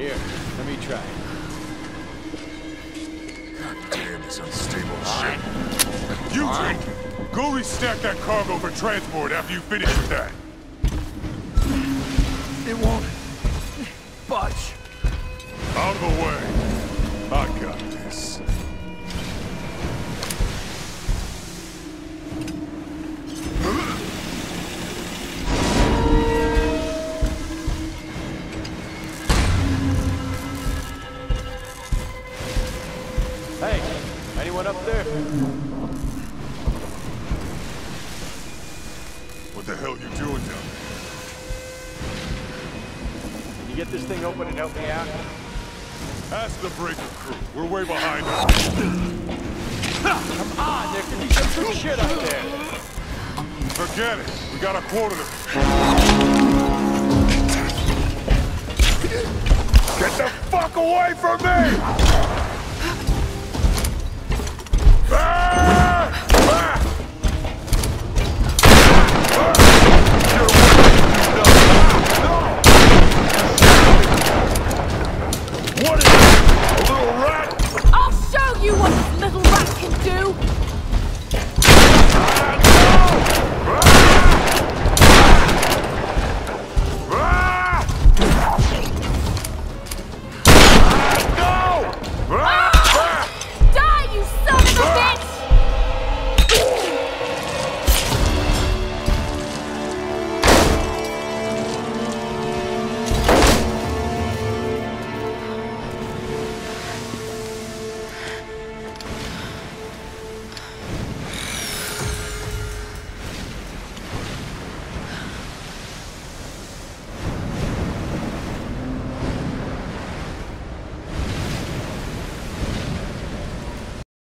Here, let me try. God damn this unstable shit. You two, go restack that cargo for transport after you finish with that. It won't budge. Out of the way. I got this. Hey, anyone up there? What the hell you doing down there? Can you get this thing open and help me out? Ask the breaker crew. We're way behind them. Come on, there can be some good shit up there. Forget it. We got a quarter to... Get the fuck away from me!